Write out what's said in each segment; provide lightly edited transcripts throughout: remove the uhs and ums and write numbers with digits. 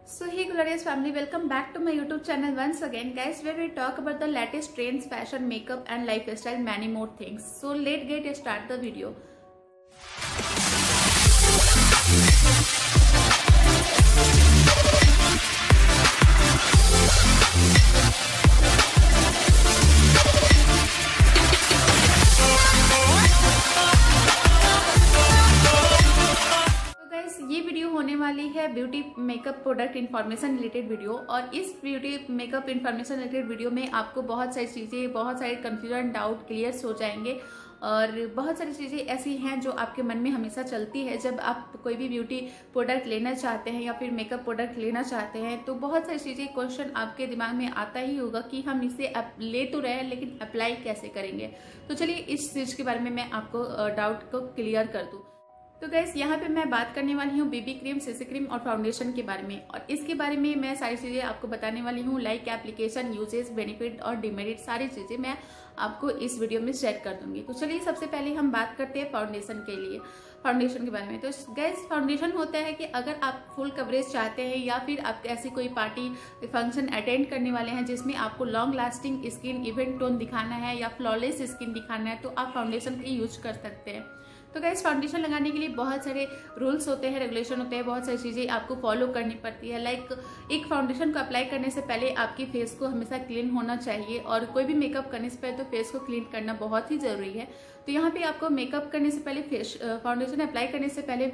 So hey glorious family, welcome back to my YouTube channel once again guys, where we talk about the latest trends, fashion, makeup and lifestyle, many more things. So let's get start the video. ये video होने वाली है beauty makeup product information related video. और इस beauty makeup information related video में आपको बहुत सारी चीज़ें, बहुत सारे कंफ्यूजन, डाउट क्लियर हो जाएंगे। और बहुत सारी चीज़ें ऐसी हैं जो आपके मन में हमेशा चलती है जब आप कोई भी ब्यूटी प्रोडक्ट लेना चाहते हैं या फिर मेकअप प्रोडक्ट लेना चाहते हैं। तो बहुत सारी चीज़ें, क्वेश्चन आपके दिमाग में आता ही होगा कि हम इसे ले तो रहे हैं लेकिन अप्लाई कैसे करेंगे। तो चलिए इस चीज़ के बारे में मैं आपको डाउट को क्लियर कर दूँ। तो गैस यहाँ पे मैं बात करने वाली हूँ बीबी क्रीम, सीसी क्रीम और फाउंडेशन के बारे में। और इसके बारे में मैं सारी चीज़ें आपको बताने वाली हूँ, लाइक एप्लीकेशन, यूजेस, बेनिफिट और डिमेरिट, सारी चीज़ें मैं आपको इस वीडियो में शेयर कर दूंगी। तो चलिए सबसे पहले हम बात करते हैं फाउंडेशन के बारे में। तो गैस फाउंडेशन होता है कि अगर आप फुल कवरेज चाहते हैं या फिर आप ऐसी कोई पार्टी फंक्शन अटेंड करने वाले हैं जिसमें आपको long lasting skin, even tone दिखाना है या फ्लॉलेस स्किन दिखाना है, तो आप फाउंडेशन का यूज कर सकते हैं। तो गाइस फाउंडेशन लगाने के लिए बहुत सारे रूल्स होते हैं, रेगुलेशन होते हैं, बहुत सारी चीज़ें आपको फॉलो करनी पड़ती है। लाइक एक फाउंडेशन को अप्लाई करने से पहले आपकी फेस को हमेशा क्लीन होना चाहिए और कोई भी मेकअप करने से पहले तो फेस को क्लीन करना बहुत ही ज़रूरी है। तो यहाँ पे आपको मेकअप करने से पहले फाउंडेशन अप्लाई करने से पहले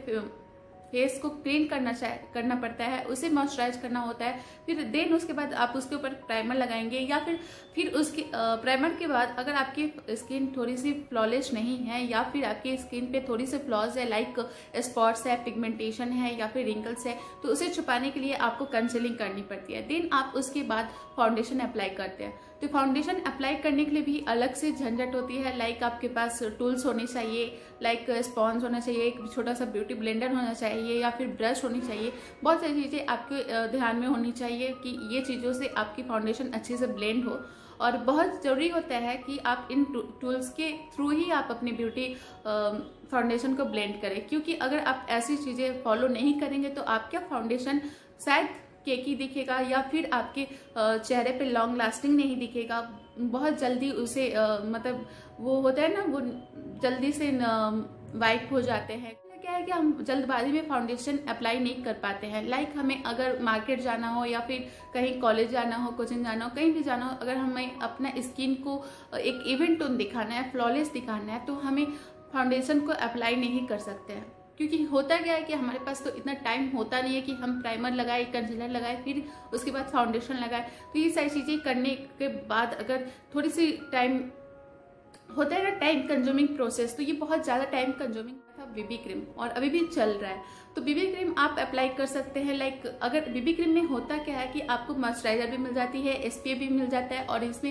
फेस को क्लीन करना पड़ता है, उसे मॉइस्चराइज करना होता है। फिर देन उसके बाद आप उसके ऊपर प्राइमर लगाएंगे या फिर उसके प्राइमर के बाद अगर आपकी स्किन थोड़ी सी फ्लॉलेस नहीं है या फिर आपकी स्किन पे थोड़ी सी फ्लॉज है, लाइक स्पॉट्स है, पिगमेंटेशन है या फिर रिंकल्स है, तो उसे छुपाने के लिए आपको कंसीलिंग करनी पड़ती है। देन आप उसके बाद फाउंडेशन अप्लाई करते हैं। तो फाउंडेशन अप्लाई करने के लिए भी अलग से झंझट होती है। लाइक आपके पास टूल्स होने चाहिए, लाइक स्पॉन्ज होना चाहिए, एक छोटा सा ब्यूटी ब्लेंडर होना चाहिए या फिर ब्रश होनी चाहिए। बहुत सारी चीज़ें आपके ध्यान में होनी चाहिए कि ये चीज़ों से आपकी फाउंडेशन अच्छे से ब्लेंड हो। और बहुत ज़रूरी होता है कि आप इन टूल्स के थ्रू ही आप अपनी ब्यूटी फाउंडेशन को ब्लेंड करें, क्योंकि अगर आप ऐसी चीज़ें फॉलो नहीं करेंगे तो आपका फाउंडेशन शायद केकी दिखेगा या फिर आपके चेहरे पे लॉन्ग लास्टिंग नहीं दिखेगा। बहुत जल्दी उसे मतलब वो होता है ना, वो जल्दी से वाइप हो जाते हैं। क्या है कि हम जल्दबाजी में फाउंडेशन अप्लाई नहीं कर पाते हैं। लाइक हमें अगर मार्केट जाना हो या फिर कहीं कॉलेज जाना हो, कोचिंग जाना हो, कहीं भी जाना हो, अगर हमें अपना स्किन को एक इवेंट टोन दिखाना है, फ्लॉलेस दिखाना है, तो हमें फाउंडेशन को अप्लाई नहीं कर सकते हैं। क्योंकि होता क्या है कि हमारे पास तो इतना टाइम होता नहीं है कि हम प्राइमर लगाए, कंसीलर लगाए, फिर उसके बाद फाउंडेशन लगाए। तो ये सारी चीज़ें करने के बाद अगर थोड़ी सी टाइम होता है ना, टाइम कंज्यूमिंग प्रोसेस, तो ये बहुत ज़्यादा टाइम कंज्यूमिंग था बीबी क्रीम और अभी भी चल रहा है। तो बीबी क्रीम आप अप्लाई कर सकते हैं। लाइक अगर बीबी क्रीम में होता क्या है कि आपको मॉइस्चराइजर भी मिल जाती है, SPF भी मिल जाता है और इसमें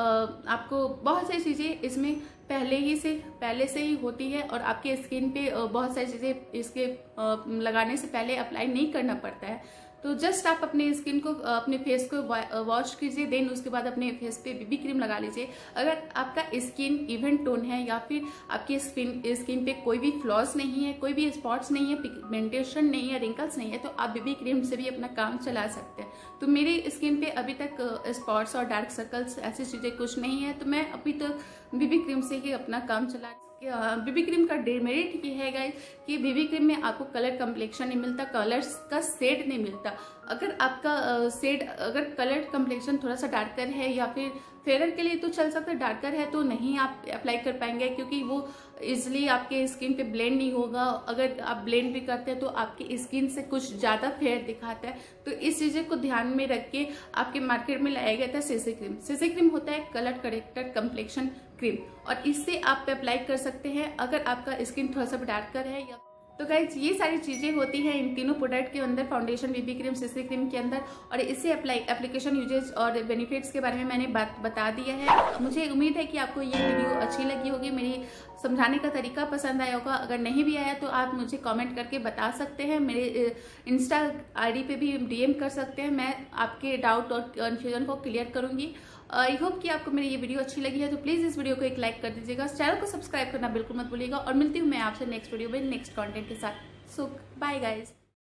आपको बहुत सारी चीज़ें इसमें पहले से ही होती है और आपके स्किन पे बहुत सारी चीज़ें इसके लगाने से पहले अप्लाई नहीं करना पड़ता है। तो जस्ट आप अपने स्किन को, अपने फेस को वॉश कीजिए, देन उसके बाद अपने फेस पे बीबी क्रीम लगा लीजिए। अगर आपका स्किन इवन टोन है या फिर आपकी स्किन पे कोई भी फ्लॉज नहीं है, कोई भी स्पॉट्स नहीं है, पिगमेंटेशन नहीं है, रिंकल्स नहीं है, तो आप बीबी क्रीम से भी अपना काम चला सकते हैं। तो मेरी स्किन पे अभी तक स्पॉट्स और डार्क सर्कल्स ऐसी चीज़ें कुछ नहीं है, तो मैं अभी तो बीबी क्रीम से ही अपना काम चला। बीबी क्रीम का डिमेरिट ये है गाइस कि बीबी क्रीम में आपको कलर कम्प्लेक्शन नहीं मिलता, कलर्स का शेड नहीं मिलता। अगर आपका अगर कलर कम्प्लेक्शन थोड़ा सा डार्कर है या फिर फेयर के लिए तो चल सकता है, डार्कर है तो नहीं आप अप्लाई कर पाएंगे क्योंकि वो इजिली आपके स्किन पे ब्लेंड नहीं होगा। अगर आप ब्लेंड भी करते हैं तो आपकी स्किन से कुछ ज़्यादा फेयर दिखाता है। तो इस चीज़ें को ध्यान में रख के आपके मार्केट में लाया गया था सीसी क्रीम। सीसी क्रीम होता है कलर करेक्टर कम्प्लेक्शन क्रीम और इससे आप अप्लाई कर सकते हैं अगर आपका स्किन थोड़ा सा डार्कर है या। तो गाइज ये सारी चीज़ें होती हैं इन तीनों प्रोडक्ट के अंदर, foundation, BB cream, CC cream के अंदर। और इससे एप्लीकेशन, यूजेस और बेनिफिट्स के बारे में मैंने बता दिया है। मुझे उम्मीद है कि आपको ये वीडियो अच्छी लगी होगी, मेरी समझाने का तरीका पसंद आया होगा। अगर नहीं भी आया तो आप मुझे कमेंट करके बता सकते हैं, मेरे इंस्टा ID पे भी DM कर सकते हैं। मैं आपके डाउट और कन्फ्यूजन को क्लियर करूँगी। आई होप कि आपको मेरी ये वीडियो अच्छी लगी है, तो प्लीज़ इस वीडियो को एक लाइक कर दीजिएगा, चैनल को सब्सक्राइब करना बिल्कुल मत भूलिएगा। और मिलती हूँ मैं आपसे नेक्स्ट वीडियो में नेक्स्ट कंटेंट के साथ। So bye guys.